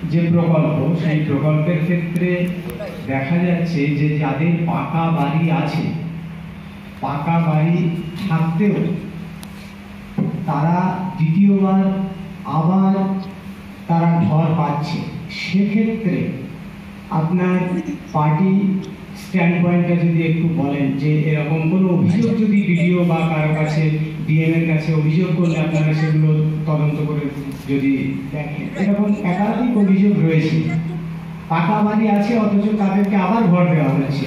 যে প্রকল্প, সেই প্রকল্পের ক্ষেত্রে দেখা যাচ্ছে যে যাদের পাকা বাড়ি আছে, পাকা বাড়ি থাকতেও তারা দ্বিতীয়বার আবার তারা ঘর পাচ্ছে। সেক্ষেত্রে আপনার পার্টি স্ট্যান্ড পয়েন্টটা যদি একটু বলেন যে এরকম কোনো অভিযোগ যদি বিডিও বা কারো কাছে ডিএম এর কাছে অভিযোগ করলে আপনারা সেগুলো তদন্ত করে যদি দেখেন। এরকম একাধিক অভিযোগ রয়েছে, পাকা বাড়ি আছে অথচ তাদেরকে আবার ঘর দেওয়া হচ্ছে।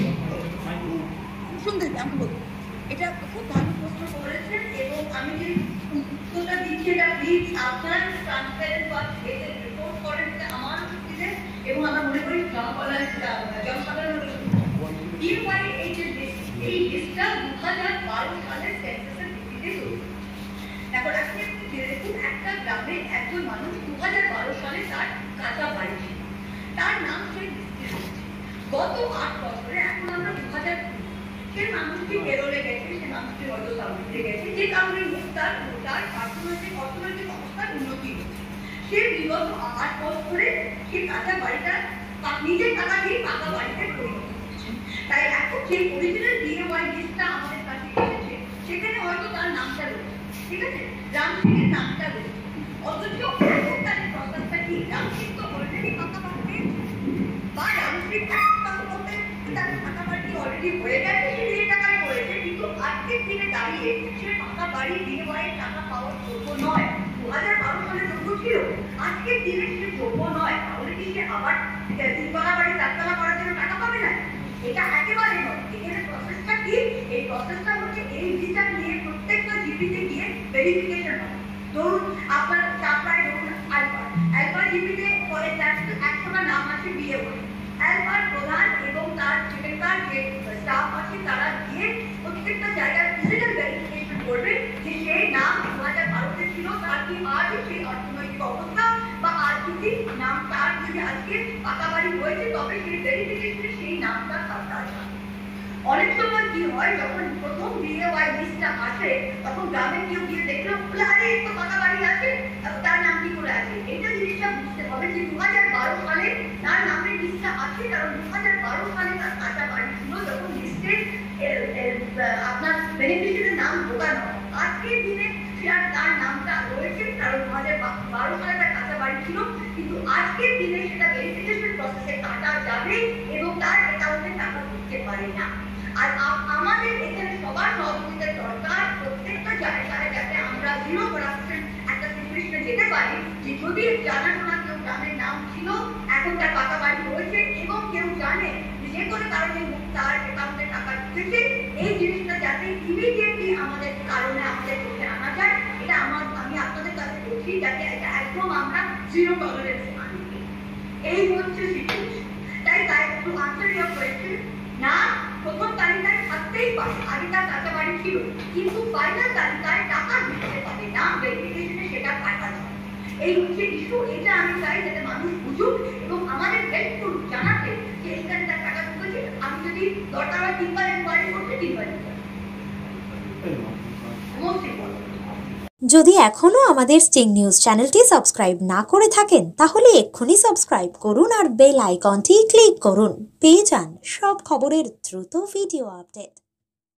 এটা খুব ভালো প্রশ্ন করেছেন এবং আমি যে উত্তরটা দিচ্ছি এটা প্লিজ আপনার ট্রান্সপারেন্ট বা রিপোর্ট করেন আমার দিলে এবং আমরা মনে করি জনসাধারণের এই লিস্টটা 2012 সালের সেন্সাসের ভিত্তিতে তৈরি। এখন আপনি দেখুন একটা গ্রামে একজন মানুষ 2012 সালে তার কাঁচা বাড়ি ছিল, তার নাম সেই লিস্টে রয়েছে। গত 8 বছরে এখন আমরা 2020 সে মানুষটি পেরোলে গেছে, সে মানুষটি হয়তো সামনে গেছে, যে কারণে তার অর্থনৈতিক অবস্থার উন্নতি হচ্ছে। সে বিগত 8 বছরে সে কাঁচা বাড়িটা নিজের টাকা দিয়ে পাকা বাড়িতে পরিণত করছে। তাই এখন যে অরিজিনাল ডিএওয়াই লিস্টটা আমাদের কাছে এসেছে সেখানে হয়তো তার নামটা রয়েছে, ঠিক আছে, রামসিংয়ের নামটা রয়েছে, অথচ এখন তার প্রস্তাবটা কি রামসিং তো অলরেডি পাকা বাড়ি পেয়েছে বা রামসিং তার পাকা বাড়ি অলরেডি হয়ে গেছে, সে নিজের টাকায় করেছে, কিন্তু আজকের দিনে দাঁড়িয়ে সে পাকা বাড়ি ডিএওয়াই টাকা পাওয়ার যোগ্য নয়। 2012 সালে যোগ্য ছিল, আজকের দিনে সে যোগ্য নয়। তাহলে কি সে আবার 3তলা বাড়ি 4তলা করার জন্য টাকা পাবে না? এটা একেবারে নয়। এখানে প্রসেসটা কি? এই প্রসেসটা হচ্ছে এই ভিসা নিয়ে প্রত্যেকটা জিপিতে গিয়ে ভেরিফিকেশন হবে। ধরুন আপনার চাপড়ায় ধরুন আলফা জিপিতে পরে 100টা নাম আছে ডিএওয়াই, আলফার প্রধান এবং তার সেখানকার যে স্টাফ আছে তারা গিয়ে প্রত্যেকটা জায়গায় ফিজিক্যাল ভেরিফিকেশন করবে যে সেই নাম 2012-তে ছিল, তার কি আজ সেই অর্থনৈতিক অবস্থা বা আজ যদি নাম তার যদি আজকে পাকা বাড়ি হয়েছে তবে সেই ভেরিফিকেশনে সেই নামটা তার আছে। অনেক সময় কি হয়, যখন প্রথম ডিএওয়াই লিস্টটা আসে তখন গ্রামে কেউ গিয়ে দেখলো আরে তো পাকা বাড়ি আছে, তার নাম কি করে আছে। এটা জিনিসটা বুঝতে হবে যে 2012 সালে তার নামের লিস্টটা আছে, কারণ 2012 সালে তার কাঁচা বাড়ি ছিল যখন লিস্টে আপনার বেনিফিশিয়ারির নাম ঢোকানো। আজকের দিনে তার নামটা রয়েছে কারণ 2012 সালে তার কাঁচা বাড়ি ছিল, কিন্তু আজকের দিনে সেটা ভেরিফিকেশন প্রসেসে কাটা যাবে এবং তার অ্যাকাউন্টে টাকা ঢুকতে পারে না। আর আমাদের এখানে সবার সহযোগিতার দরকার, প্রত্যেকটা জায়গায় যাতে আমরা জিরো করাপশন একটা সিচুয়েশনে যেতে পারি, যে যদি জানাশোনা কেউ গ্রামের নাম ছিল এখন তার পাকা বাড়ি হয়েছে এবং কেউ জানে যে কোনো কারণে তার অ্যাকাউন্টে টাকা ঢুকেছে, এই জিনিসটা যাতে ইমিডিয়েটলি আমাদের কারণে আমাদের চোখে আনা যায়, এটা আমি আপনাদের কাছে বলছি যাতে এটা একদম আমরা জিরো টলারেন্স আনি। এই হচ্ছে সিচুয়েশন। তাই টু আনসার ইওর কোয়েশ্চেন, না প্রথম তালিকায় থাকতেই পারে আগে তার কাঁচা বাড়ি ছিল, কিন্তু ফাইনাল তালিকায় টাকা ঢুকতে পারে না, ভেরিফিকেশনে সেটা কাটা যায়। এই হচ্ছে ইস্যু। এটা আমি চাই যাতে মানুষ বুঝুক এবং আমাদের হেল্প করুক জানাতে যে এখানে তার টাকা ঢুকেছে, আমি যদি দরকার হয় 3বার ইনকোয়ারি করতে 3বার যদি এখনও আমাদের স্টিং নিউজ চ্যানেলটি সাবস্ক্রাইব না করে থাকেন তাহলে এক্ষুনি সাবস্ক্রাইব করুন আর বেল আইকনটি ক্লিক করুন, পেয়ে যান সব খবরের দ্রুত ভিডিও আপডেট।